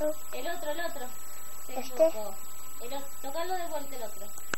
El otro. Se ¿Este? equivocó. Tocalo de vuelta el otro.